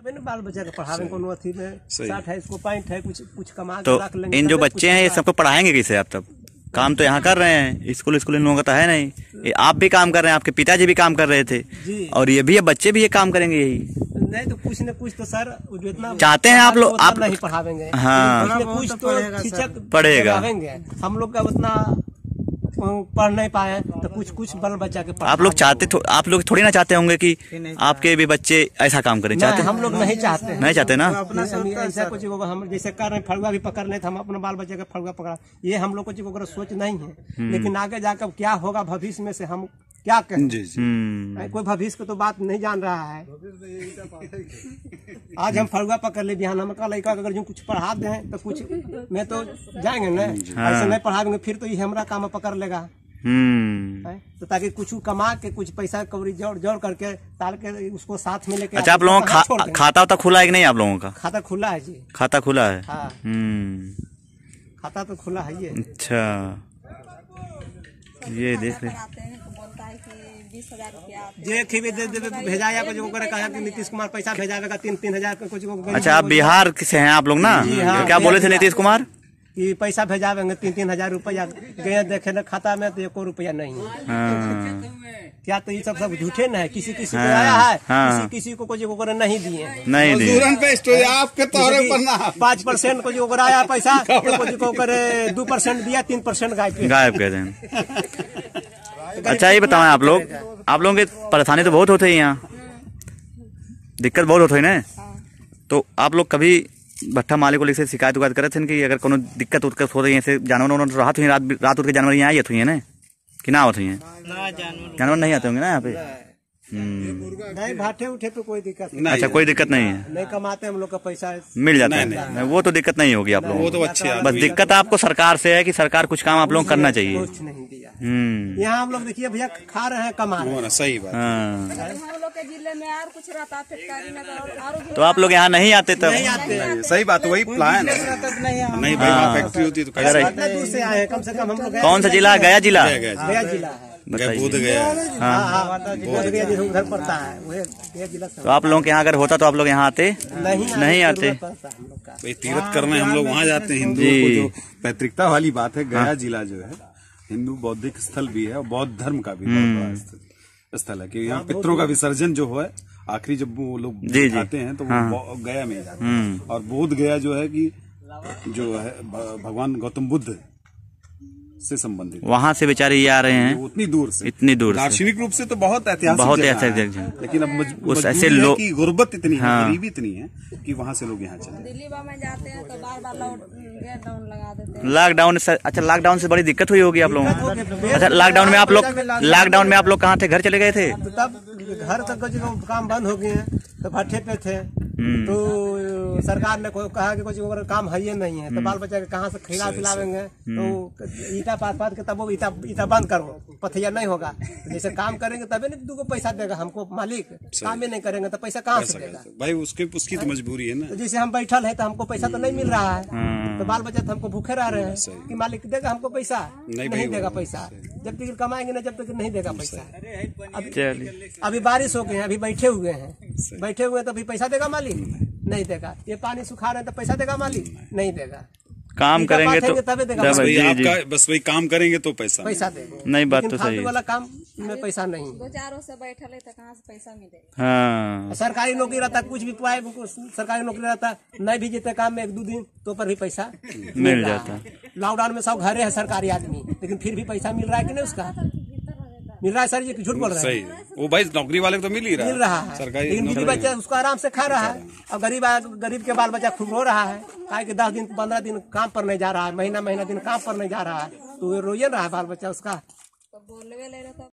बाल बच्चा को पढ़ावे कोनो अथी में 60 है, इसको 65 है, कुछ कमा तो के रख लेंगे। इन जो बच्चे हैं ये सबको पढ़ाएंगे कैसे आप? तब काम तो यहाँ कर रहे हैं, स्कूल इन लोगों का तो है नहीं। ये आप भी काम कर रहे हैं, आपके पिताजी भी काम कर रहे थे जी। और ये भी बच्चे भी ये काम करेंगे यही। नहीं तो कुछ न कुछ तो सर जितना चाहते हैं आप लोग, आप नहीं पढ़ावेंगे। हाँ कुछ तो शिक्षक पढ़ेगा। हम लोग का उतना पढ़ नहीं पाए तो कुछ बाल बच्चा के आप लोग चाहते आप लोग थोड़ी ना चाहते होंगे कि आपके भी बच्चे ऐसा काम करें? चाहते हम लोग नहीं चाहते, नहीं चाहते ना। ऐसा कुछ हम जैसे कर रहे हैं, फड़ुआ भी पकड़ रहे थे, हम अपने बाल बच्चे का फड़ुआ पकड़ा, ये हम लोग को सोच नहीं है। लेकिन आगे जाकर क्या होगा भविष्य में से हम क्या कहें? कोई भविष्य को तो बात नहीं जान रहा है। आज हम फड़ुआ पकड़ ले, बिहान हम कल अगर जो कुछ पढ़ा दें तो कुछ में तो जाएंगे ना। ऐसे नहीं पढ़ाएंगे फिर तो ये हमारा काम पकड़ लेगा। तो ताकि कुछ कमा के कुछ पैसा कवरी जोड़ करके ताल के उसको साथ में लेके। अच्छा, आप लोगों का खाता तो खुला है कि नहीं? आप लोगों का खाता खुला है जी। खाता खुला है। खाता तो खुला है ये। अच्छा, ये देख रहे भेजा या कुछ कहा कि नीतीश कुमार पैसा भेजाएगा 3,000 कुछ। अच्छा, आप बिहार से हैं आप लोग ना? क्या बोले थे नीतीश कुमार? कि पैसा भेजावेंगे 3,000 रुपया गए देखे न खाता में तो 1 रुपया नहीं है। क्या तो ये सब झूठे न है? किसी को आया है, किसी को कुछ नहीं दिए, नहीं दिए। 5% को जो आया पैसा को करे 2% दिया, 3% गायब कर दें। अच्छा, ये बताएं आप लोगों की परेशानी तो बहुत होती है यहाँ, दिक्कत बहुत होती है ना? तो आप लोग कभी भट्टा मालिक को से शिकायत उकायत करे थे कि अगर कोनो दिक्कत उतकत हो रही है, जानवर रात हुई, रात उठ के जानवर यहाँ आते हैं ना कि ना होती है? जानवर नहीं आते होंगे ना यहाँ पे? नहीं, भाटे उठे तो कोई दिक्कत नहीं। अच्छा, कोई दिक्कत नहीं है, नहीं कमाते हम लोग का पैसा मिल जाता है। वो तो दिक्कत नहीं होगी आप लोगों को, वो तो अच्छी। बस दिक्कत आपको सरकार से है कि सरकार कुछ काम आप लोग करना चाहिए। कुछ नहीं दिया। यहाँ हम लोग देखिए भैया खा रहे हैं, कमा रहे हैं। सही बात। हम लोग के जिले में और कुछ रहता तो आप लोग यहाँ नहीं आते तब? सही बात, वही प्लान नहीं भाई, फैक्ट्री होती तो दूर से आए, कम से कम हम लोग। कौन सा जिला? गया जिला। गया जिला है, बोध गया। उधर पड़ता है। तो आप लोगों के यहाँ अगर होता तो आप लोग यहाँ आते? नहीं आते। तीर्थ करने हम लोग वहाँ जाते हैं। हिंदुओं को जो पैतृकता वाली बात है, गया जिला जो है हिंदू बौद्धिक स्थल भी है और बौद्ध धर्म का भी बहुत बड़ा स्थल है कि यहाँ पितरों का विसर्जन जो है आखिरी जब वो लोग आते हैं तो वो गया में जाते हैं। और बोध गया जो है कि जो है भगवान गौतम बुद्ध से संबंधित, वहाँ से बेचारे ये आ रहे हैं इतनी दूर से। दार्शनिक रूप से तो बहुत ऐतिहासिक है, लेकिन अब उस ऐसे लोग की गुर्बत इतनी है, गरीबी इतनी है कि वहाँ से लोग यहाँ चले। दिल्ली में जाते हैं तो बार-बार लॉकडाउन लगा देते हैं। लॉकडाउन से, अच्छा लॉकडाउन से बड़ी दिक्कत हुई होगी आप लोगों को। अच्छा, लॉकडाउन में आप लोग कहाँ थे? घर चले गए थे? तब घर तक काम बंद हो गए हैं तो भट्टे पे थे। तो सरकार ने कहा कि कुछ काम है ये नहीं है, तो बाल बच्चा कहाँ से खिला पिलावेंगे? तो ईटा पात के तब वो ईटा बंद करो, पथिया नहीं होगा। जैसे काम करेंगे तभी नहीं 2 पैसा देगा हमको मालिक, काम ही नहीं करेंगे तो पैसा कहाँ से देगा भाई? उसकी तो मजबूरी है ना। तो जैसे हम बैठल है तो हमको पैसा तो नहीं मिल रहा है, तो बाल बच्चा हमको भूखे रह रहे हैं कि मालिक देगा हमको पैसा? नहीं देगा पैसा, जब तक कमाएंगे ना जब तक नहीं देगा पैसा। अभी बारिश हो गई है, अभी बैठे हुए हैं तो अभी पैसा देगा मालिक? नहीं देगा। ये पानी सुखा रहे हैं तो पैसा देगा मालिक? नहीं देगा। काम करेंगे तो तभी देगा। बस वही काम करेंगे तो पैसा देगा। नहीं, बात तो सही है। वाला काम में पैसा नहीं। 2-4 से बैठे तो कहाँ से पैसा मिलेगा? हाँ, सरकारी नौकरी रहता, कुछ भी पाए सरकारी नौकरी रहता, नहीं भी जीते काम में 1-2 दिन तो पर भी पैसा मिल जाता। लॉकडाउन में सब घरे है सरकारी आदमी, लेकिन फिर भी पैसा मिल रहा है कि नहीं? उसका मिल रहा है सर, ये झूठ बोल रहे हैं। वो भाई नौकरी वाले को तो मिल रहा है सरकारी, लेकिन बीवी बच्चा उसको आराम से खा रहा है। और गरीब के बाल बच्चा खूब रो रहा है, काहे कि 10 दिन 15 दिन काम पर नहीं जा रहा है, महीना दिन काम पर नहीं जा रहा है, तो वो रोइए रहा है बाल बच्चा उसका।